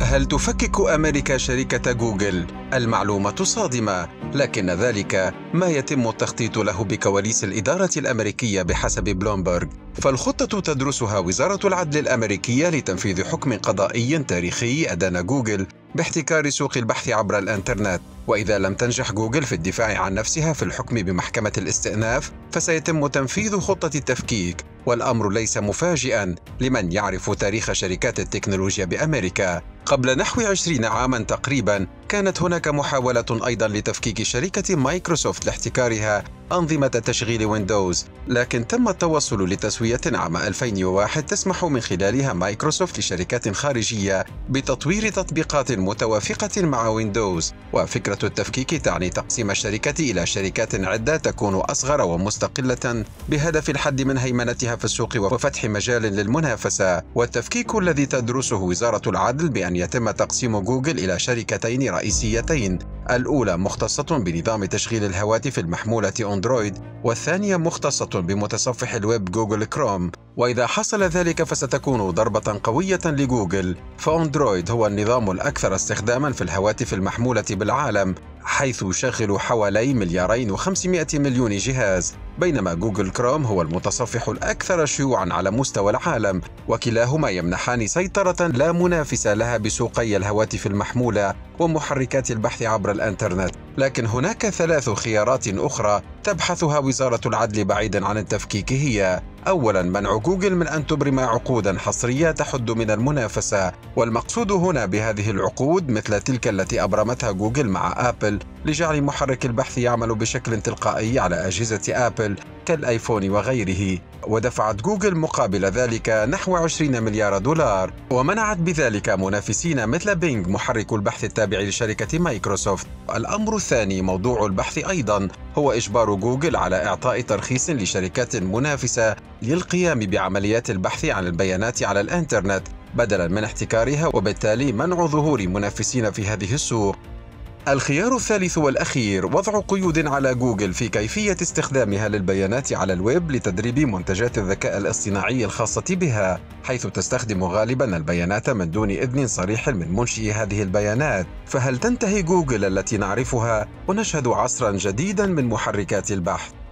هل تفكك أمريكا شركة جوجل؟ المعلومة صادمة، لكن ذلك ما يتم التخطيط له بكواليس الإدارة الأمريكية بحسب بلومبرغ. فالخطة تدرسها وزارة العدل الأمريكية لتنفيذ حكم قضائي تاريخي أدان جوجل باحتكار سوق البحث عبر الإنترنت. وإذا لم تنجح جوجل في الدفاع عن نفسها في الحكم بمحكمة الاستئناف، فسيتم تنفيذ خطة التفكيك. والأمر ليس مفاجئا لمن يعرف تاريخ شركات التكنولوجيا بأمريكا. قبل نحو 20 عاما تقريبا كانت هناك محاولة أيضا لتفكيك شركة مايكروسوفت لاحتكارها أنظمة تشغيل ويندوز، لكن تم التوصل لتسوية عام 2001 تسمح من خلالها مايكروسوفت لشركات خارجية بتطوير تطبيقات متوافقة مع ويندوز. وفكرة التفكيك تعني تقسيم الشركة إلى شركات عدة تكون أصغر ومستقلة بهدف الحد من هيمنتها في السوق وفتح مجال للمنافسة. والتفكيك الذي تدرسه وزارة العدل بأن يتم تقسيم جوجل إلى شركتين رئيسيتين، الأولى مختصة بنظام تشغيل الهواتف المحمولة أندرويد، والثانية مختصة بمتصفح الويب جوجل كروم. وإذا حصل ذلك فستكون ضربة قوية لجوجل، فأندرويد هو النظام الأكثر استخداما في الهواتف المحمولة بالعالم، حيث يشغل حوالي 2,500,000,000 جهاز، بينما جوجل كروم هو المتصفح الأكثر شيوعا على مستوى العالم. وكلاهما يمنحان سيطرة لا منافس لها بسوقي الهواتف المحمولة ومحركات البحث عبر الإنترنت. لكن هناك 3 خيارات أخرى تبحثها وزارة العدل بعيدا عن التفكيك، هي: أولا، منع جوجل من أن تبرم عقودا حصرية تحد من المنافسة، والمقصود هنا بهذه العقود مثل تلك التي أبرمتها جوجل مع آبل لجعل محرك البحث يعمل بشكل تلقائي على أجهزة آبل كالآيفون وغيره. ودفعت جوجل مقابل ذلك نحو 20 مليار دولار، ومنعت بذلك منافسين مثل بينج محرك البحث التابع لشركة مايكروسوفت. الأمر الثاني موضوع البحث أيضا هو إجبار جوجل على إعطاء ترخيص لشركات منافسة للقيام بعمليات البحث عن البيانات على الإنترنت بدلا من احتكارها، وبالتالي منع ظهور منافسين في هذه السوق. الخيار الثالث والأخير وضع قيود على جوجل في كيفية استخدامها للبيانات على الويب لتدريب منتجات الذكاء الاصطناعي الخاصة بها، حيث تستخدم غالبا البيانات من دون إذن صريح من منشئ هذه البيانات. فهل تنتهي جوجل التي نعرفها ونشهد عصرا جديدا من محركات البحث؟